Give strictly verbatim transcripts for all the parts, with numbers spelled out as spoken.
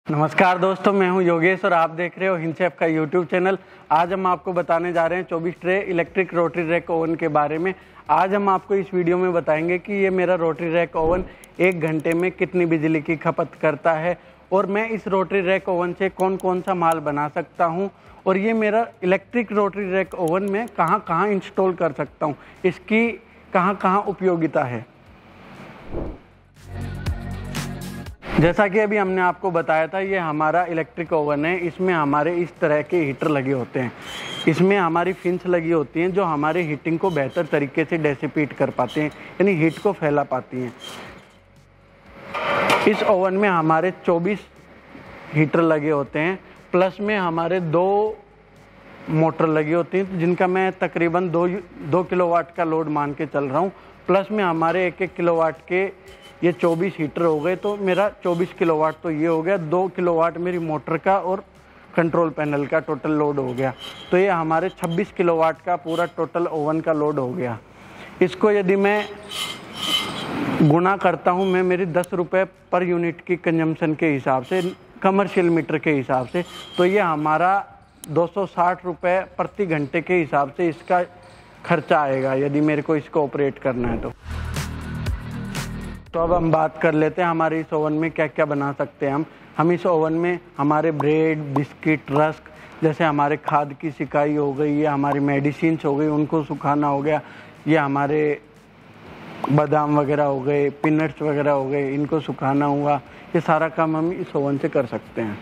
नमस्कार दोस्तों, मैं हूं योगेश और आप देख रहे हो हिंचेफ का यूट्यूब चैनल। आज हम आपको बताने जा रहे हैं चौबीस tray electric rotary rack oven के बारे में। आज हम आपको इस वीडियो में बताएंगे कि ये मेरा रोटरी रैक ओवन एक घंटे में कितनी बिजली की खपत करता है और मैं इस रोटरी रैक ओवन से कौन कौन सा माल बना सकता हूँ और ये मेरा इलेक्ट्रिक रोटरी रैक ओवन में कहाँ कहाँ इंस्टॉल कर सकता हूँ, इसकी कहाँ कहाँ उपयोगिता है। जैसा कि अभी हमने आपको बताया था, ये हमारा इलेक्ट्रिक ओवन है। इसमें हमारे इस तरह के हीटर लगे होते हैं। इसमें हमारी फिन्स लगी होती हैं जो हमारे हीटिंग को बेहतर तरीके से डेसिपेट कर पाते हैं, यानी हीट को फैला पाती हैं। इस ओवन में हमारे चौबीस हीटर लगे होते हैं, प्लस में हमारे दो मोटर लगी होती हैं जिनका मैं तकरीबन दो दो किलोवाट का लोड मान के चल रहा हूँ। प्लस में हमारे एक एक किलोवाट के ये चौबीस हीटर हो गए, तो मेरा चौबीस किलोवाट तो ये हो गया। दो किलोवाट मेरी मोटर का और कंट्रोल पैनल का टोटल लोड हो गया, तो ये हमारे छब्बीस किलोवाट का पूरा टोटल ओवन का लोड हो गया। इसको यदि मैं गुना करता हूँ मैं मेरी दस रुपये पर यूनिट की कंजम्पशन के हिसाब से, कमर्शियल मीटर के हिसाब से, तो ये हमारा दो सौ साठ रुपये प्रति घंटे के हिसाब से इसका खर्चा आएगा यदि मेरे को इसको ऑपरेट करना है तो। तो अब हम बात कर लेते हैं हमारे इस ओवन में क्या क्या बना सकते हैं हम हम इस ओवन में हमारे ब्रेड, बिस्किट, रस्क, जैसे हमारे खाद की सिकाई हो गई, ये हमारी मेडिसिन्स हो गई, उनको सुखाना हो गया, ये हमारे बादाम वगैरह हो गए, पीनट्स वगैरह हो गए, इनको सुखाना हुआ, ये सारा काम हम इस ओवन से कर सकते हैं।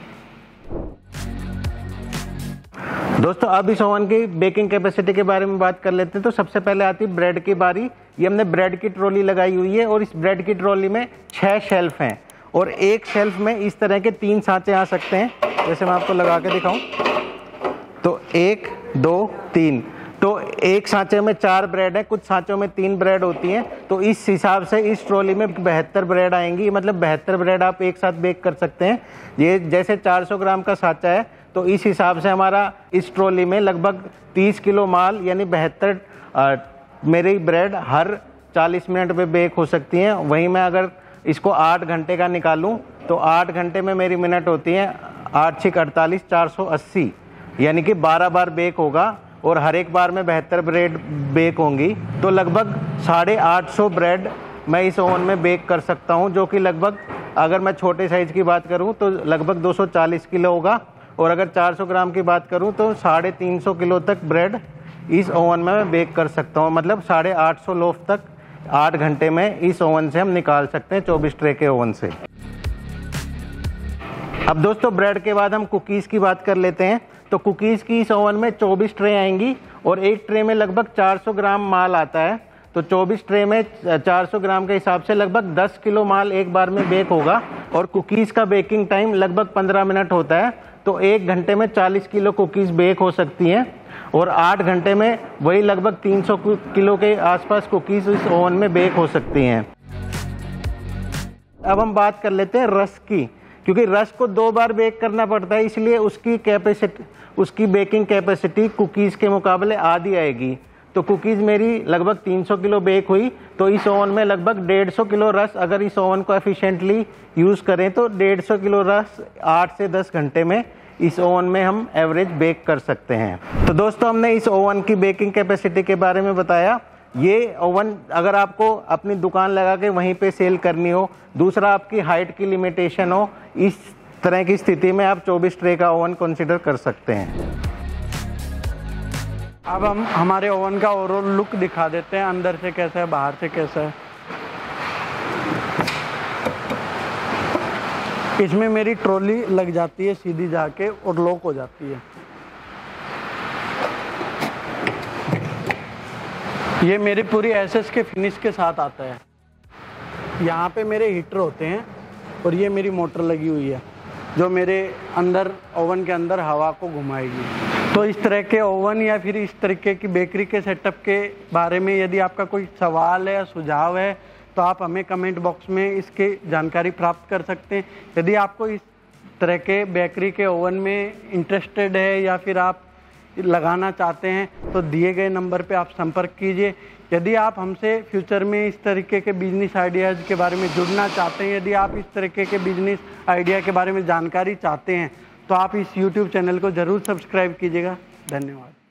दोस्तों अब इस ओवन की बेकिंग कैपेसिटी के बारे में बात कर लेते हैं। तो सबसे पहले आती है ब्रेड की बारी। ये हमने ब्रेड की ट्रॉली लगाई हुई है और इस ब्रेड की ट्रॉली में छह शेल्फ हैं और एक शेल्फ में इस तरह के तीन सांचे आ सकते हैं। जैसे मैं आपको लगा के दिखाऊं तो एक, दो, तीन, तो एक सांचे में चार ब्रेड है, कुछ सांचों में तीन ब्रेड होती हैं। तो इस हिसाब से इस ट्रॉली में बहत्तर ब्रेड आएंगी, मतलब बहत्तर ब्रेड आप एक साथ बेक कर सकते हैं। ये जैसे चार सौ ग्राम का सांचा है तो इस हिसाब से हमारा इस ट्रॉली में लगभग तीस किलो माल यानी बहत्तर मेरी ब्रेड हर चालीस मिनट में बेक हो सकती हैं। वहीं मैं अगर इसको आठ घंटे का निकालूं तो आठ घंटे में मेरी मिनट होती हैं आठ छिक अड़तालीस, चार सौ अस्सी, यानी कि बारह बार बेक होगा और हर एक बार में बहत्तर ब्रेड बेक होंगी। तो लगभग साढ़े आठ सौ ब्रेड मैं इस ओवन में बेक कर सकता हूं, जो कि लगभग अगर मैं छोटे साइज़ की बात करूं तो लगभग दो सौ चालीस किलो होगा और अगर चार सौ ग्राम की बात करूं तो साढ़े तीन सौ किलो तक ब्रेड इस ओवन में मैं बेक कर सकता हूं। मतलब साढ़े आठ सौ लोफ तक आठ घंटे में इस ओवन से हम निकाल सकते हैं, चौबीस ट्रे के ओवन से। अब दोस्तों ब्रेड के बाद हम कुकीज़ की बात कर लेते हैं। तो कुकीज़ की इस ओवन में चौबीस ट्रे आएंगी और एक ट्रे में लगभग चार सौ ग्राम माल आता है। तो चौबीस ट्रे में चार सौ ग्राम के हिसाब से लगभग दस किलो माल एक बार में बेक होगा और कुकीज़ का बेकिंग टाइम लगभग पंद्रह मिनट होता है। तो एक घंटे में चालीस किलो कुकीज़ बेक हो सकती हैं और आठ घंटे में वही लगभग तीन सौ किलो के आसपास कुकीज़ इस ओवन में बेक हो सकती हैं। अब हम बात कर लेते हैं रस्क की, क्योंकि रस्क को दो बार बेक करना पड़ता है, इसलिए उसकी कैपेसिटी उसकी बेकिंग कैपेसिटी कुकीज़ के मुकाबले आधी आएगी। तो कुकीज़ मेरी लगभग तीन सौ किलो बेक हुई, तो इस ओवन में लगभग डेढ़ सौ किलो रस, अगर इस ओवन को एफिशिएंटली यूज़ करें तो डेढ़ सौ किलो रस आठ से दस घंटे में इस ओवन में हम एवरेज बेक कर सकते हैं। तो दोस्तों हमने इस ओवन की बेकिंग कैपेसिटी के बारे में बताया। ये ओवन अगर आपको अपनी दुकान लगा के वहीं पे सेल करनी हो, दूसरा आपकी हाइट की लिमिटेशन हो, इस तरह की स्थिति में आप चौबीस ट्रे का ओवन कंसिडर कर सकते हैं। अब हम हमारे ओवन का ओवरऑल लुक दिखा देते हैं, अंदर से कैसा है, बाहर से कैसा है। इसमें मेरी ट्रॉली लग जाती है सीधी जाके और लॉक हो जाती है। ये मेरी पूरी एसएस के फिनिश के साथ आता है। यहाँ पे मेरे हीटर होते हैं और ये मेरी मोटर लगी हुई है जो मेरे अंदर ओवन के अंदर हवा को घुमाएगी। तो इस तरह के ओवन या फिर इस तरीके की बेकरी के सेटअप के बारे में यदि आपका कोई सवाल है या सुझाव है तो आप हमें कमेंट बॉक्स में इसकी जानकारी प्राप्त कर सकते हैं। यदि आपको इस तरह के बेकरी के ओवन में इंटरेस्टेड है या फिर आप लगाना चाहते हैं तो दिए गए नंबर पे आप संपर्क कीजिए। यदि आप हमसे फ्यूचर में इस तरीके के बिजनेस आइडियाज़ के बारे में जुड़ना चाहते हैं, यदि आप इस तरीके के बिजनेस आइडिया के बारे में जानकारी चाहते हैं तो आप इस यूट्यूब चैनल को ज़रूर सब्सक्राइब कीजिएगा। धन्यवाद।